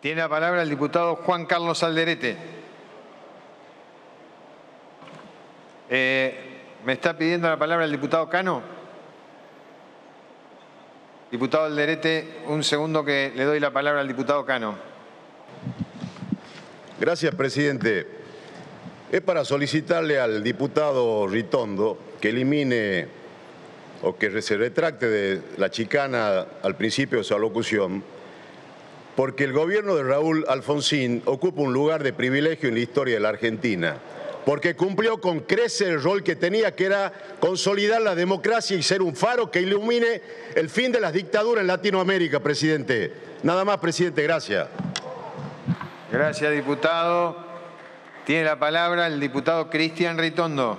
Tiene la palabra el diputado Juan Carlos Alderete. ¿Me está pidiendo la palabra el diputado Cano? Diputado Alderete, un segundo que le doy la palabra al diputado Cano. Gracias, presidente. Es para solicitarle al diputado Ritondo que elimine o que se retracte de la chicana al principio de su alocución, porque el gobierno de Raúl Alfonsín ocupa un lugar de privilegio en la historia de la Argentina, porque cumplió con creces el rol que tenía, que era consolidar la democracia y ser un faro que ilumine el fin de las dictaduras en Latinoamérica, presidente. Nada más, presidente, gracias. Gracias, diputado. Tiene la palabra el diputado Cristian Ritondo.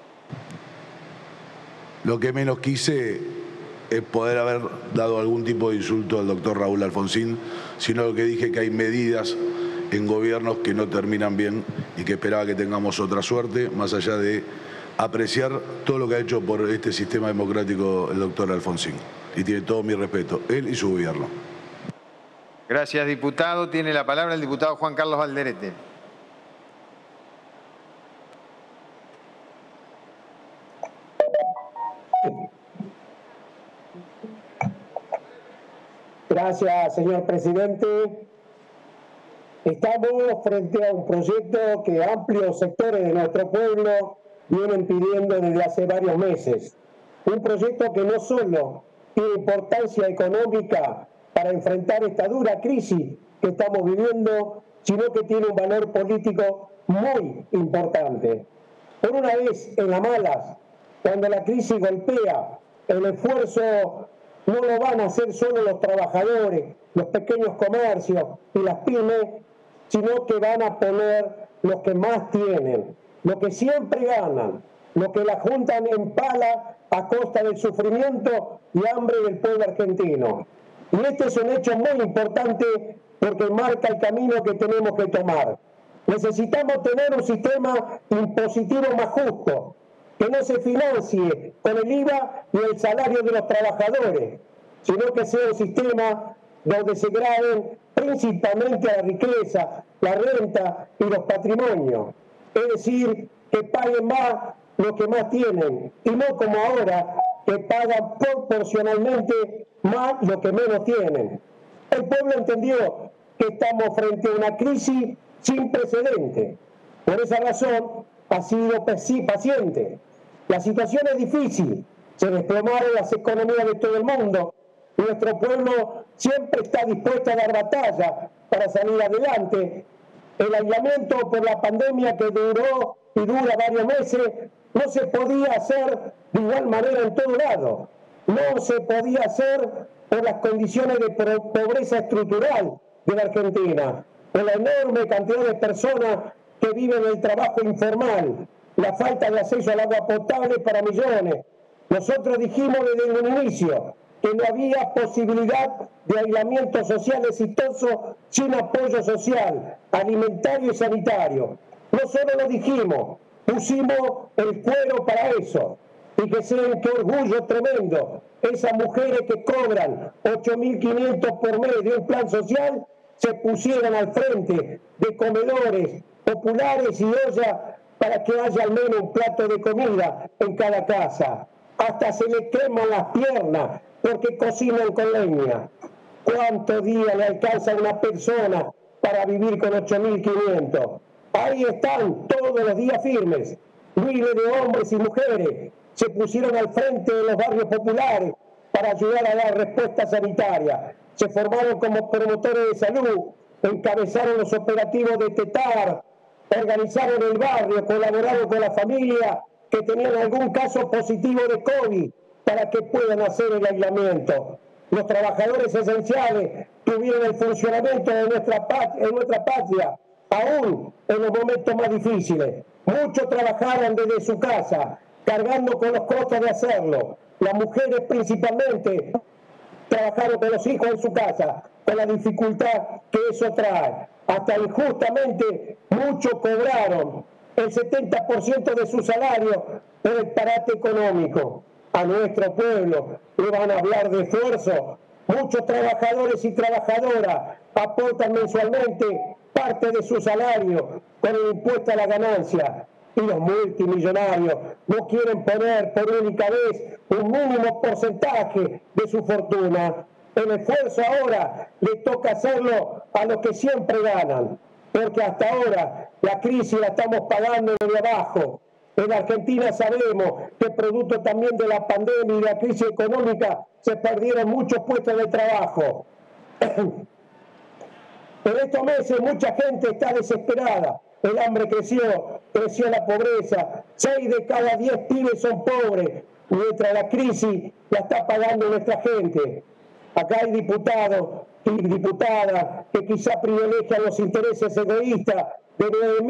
Lo que menos quise es poder haber dado algún tipo de insulto al doctor Raúl Alfonsín, sino lo que dije que hay medidas en gobiernos que no terminan bien y que esperaba que tengamos otra suerte, más allá de apreciar todo lo que ha hecho por este sistema democrático el doctor Alfonsín. Y tiene todo mi respeto, él y su gobierno. Gracias, diputado. Tiene la palabra el diputado Juan Carlos Alderete. Gracias, señor presidente. Estamos frente a un proyecto que amplios sectores de nuestro pueblo vienen pidiendo desde hace varios meses. Un proyecto que no solo tiene importancia económica para enfrentar esta dura crisis que estamos viviendo, sino que tiene un valor político muy importante. Por una vez, en las malas, cuando la crisis golpea, el esfuerzo no lo van a hacer solo los trabajadores, los pequeños comercios y las pymes, sino que van a poner los que más tienen, los que siempre ganan, los que la juntan en pala a costa del sufrimiento y hambre del pueblo argentino. Y este es un hecho muy importante porque marca el camino que tenemos que tomar. Necesitamos tener un sistema impositivo más justo, que no se financie con el IVA y el salario de los trabajadores, sino que sea un sistema donde se graben principalmente a la riqueza, la renta y los patrimonios. Es decir, que paguen más los que más tienen, y no como ahora, que pagan proporcionalmente más los que menos tienen. El pueblo entendió que estamos frente a una crisis sin precedentes. Por esa razón ha sido paciente. La situación es difícil, se desplomaron las economías de todo el mundo. Nuestro pueblo siempre está dispuesto a dar batalla para salir adelante. El aislamiento por la pandemia que duró y dura varios meses no se podía hacer de igual manera en todo lado. No se podía hacer por las condiciones de pobreza estructural de la Argentina, por la enorme cantidad de personas que viven el trabajo informal, la falta de acceso al agua potable para millones. Nosotros dijimos desde el inicio que no había posibilidad de aislamiento social exitoso sin apoyo social, alimentario y sanitario. No solo lo dijimos, pusimos el cuero para eso. Fíjense qué orgullo tremendo. Esas mujeres que cobran 8.500 por mes de un plan social se pusieron al frente de comedores populares y ollas para que haya al menos un plato de comida en cada casa. Hasta se le queman las piernas porque cocinan con leña. ¿Cuántos días le alcanza a una persona para vivir con 8.500? Ahí están todos los días firmes. Miles de hombres y mujeres se pusieron al frente de los barrios populares para ayudar a dar respuesta sanitaria. Se formaron como promotores de salud, encabezaron los operativos de TETAR, organizaron el barrio, colaboraron con la familia que tenían algún caso positivo de COVID para que puedan hacer el aislamiento. Los trabajadores esenciales tuvieron el funcionamiento de nuestra patria, aún en los momentos más difíciles. Muchos trabajaron desde su casa, cargando con los costos de hacerlo. Las mujeres principalmente trabajaron con los hijos en su casa, con la dificultad que eso trae. Hasta injustamente muchos cobraron el 70% de su salario por el parate económico. A nuestro pueblo le van a hablar de esfuerzo Muchos trabajadores y trabajadoras aportan mensualmente parte de su salario con el impuesto a la ganancia. Y los multimillonarios no quieren poner por única vez un mínimo porcentaje de su fortuna. El esfuerzo ahora le toca hacerlo a los que siempre ganan, porque hasta ahora la crisis la estamos pagando desde abajo. En Argentina sabemos que producto también de la pandemia y la crisis económica se perdieron muchos puestos de trabajo. En estos meses mucha gente está desesperada. El hambre creció la pobreza. 6 de cada 10 pibes son pobres, mientras la crisis la está pagando nuestra gente. Acá hay diputados y diputadas que quizá privilegian los intereses egoístas de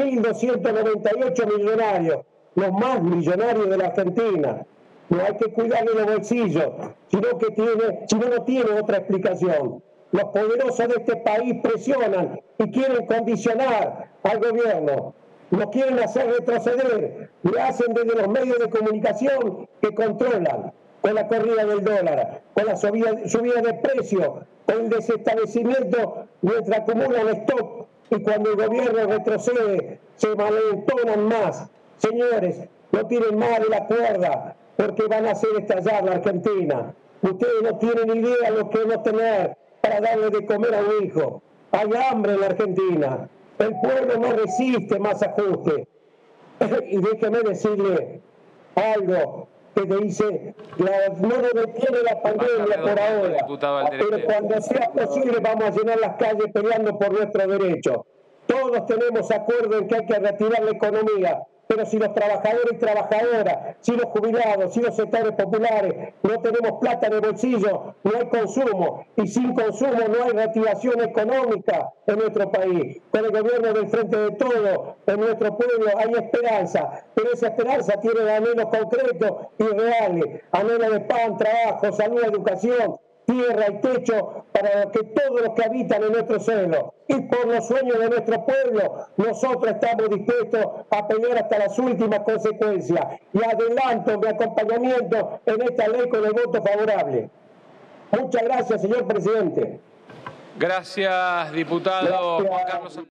9.298 millonarios, los más millonarios de la Argentina. No hay que cuidarle los bolsillos, sino no tiene otra explicación. Los poderosos de este país presionan y quieren condicionar al gobierno. Nos quieren hacer retroceder, lo hacen desde los medios de comunicación que controlan, con la corrida del dólar, con la subida de precios, con el desestablecimiento mientras acumulan stock, y cuando el gobierno retrocede se malentonan más. Señores, no tienen más de la cuerda porque van a hacer estallar la Argentina. Ustedes no tienen idea lo que es no tener para darle de comer a un hijo. Hay hambre en la Argentina. El pueblo no resiste más ajuste. Y déjeme decirle algo que te dice, no nos detiene la pandemia por ahora, pero cuando sea posible vamos a llenar las calles peleando por nuestros derechos. Todos tenemos acuerdo en que hay que reactivar la economía, pero si los trabajadores y trabajadoras, si los jubilados, si los sectores populares no tenemos plata en el bolsillo, no hay consumo, y sin consumo no hay reactivación económica en nuestro país. Con el gobierno del Frente de Todos, en nuestro pueblo hay esperanza, pero esa esperanza tiene anhelos concretos y reales, anhelos de pan, trabajo, salud, educación, tierra y techo para que todos los que habitan en nuestro suelo. Y por los sueños de nuestro pueblo, nosotros estamos dispuestos a pelear hasta las últimas consecuencias. Y adelanto mi acompañamiento en esta ley con el voto favorable. Muchas gracias, señor presidente. Gracias, diputado Juan Carlos.